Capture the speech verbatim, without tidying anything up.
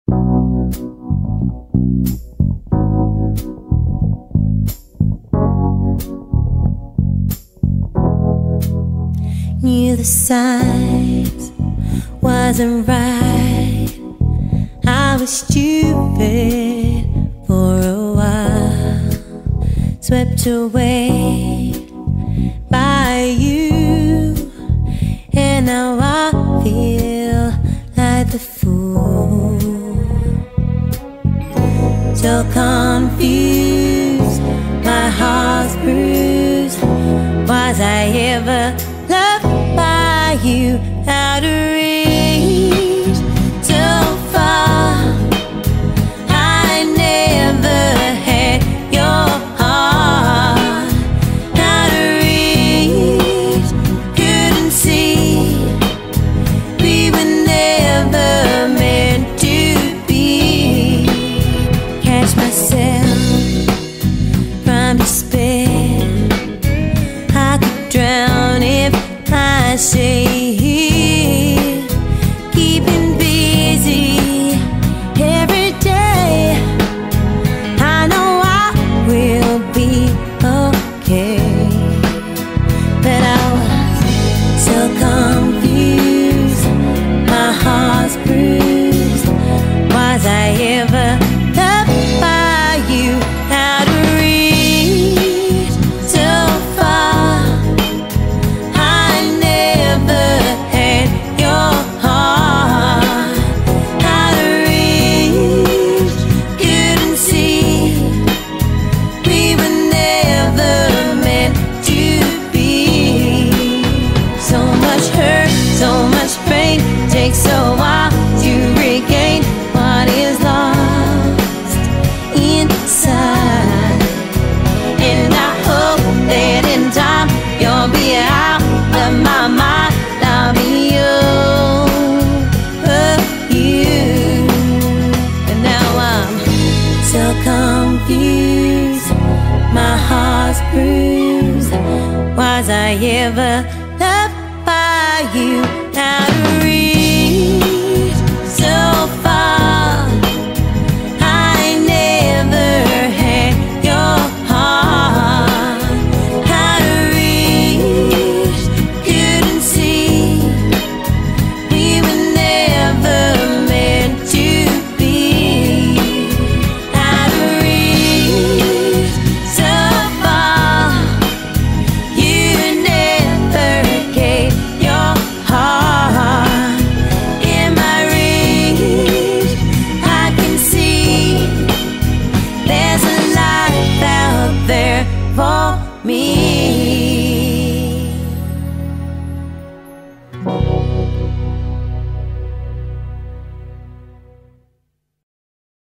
Knew the signs wasn't right. I was stupid for a while, swept away by you, and now I feel like the fool. So confused, my heart's bruised. Was I ever loved by you? Out of reach, so far. I never had your heart. Out of reach, couldn't see. We were never meant to be. Catch myself from despair. I could drown if I stay here, keeping busy every day. I know I will be okay, but I was so confused, my heart's bruised. Was I ever loved by you? Out of reach, so far. Takes a while to regain what is lost inside, and I hope that in time you'll be out of my mind. I'll be over you, and now I'm so confused, my heart's bruised. Was I ever loved by you? Out of reach, so far. I never had your heart. Out of reach, couldn't see. We were never meant to be. Out of reach, so far. You never gave your heart. In my reach, I can see there's a life out there for me.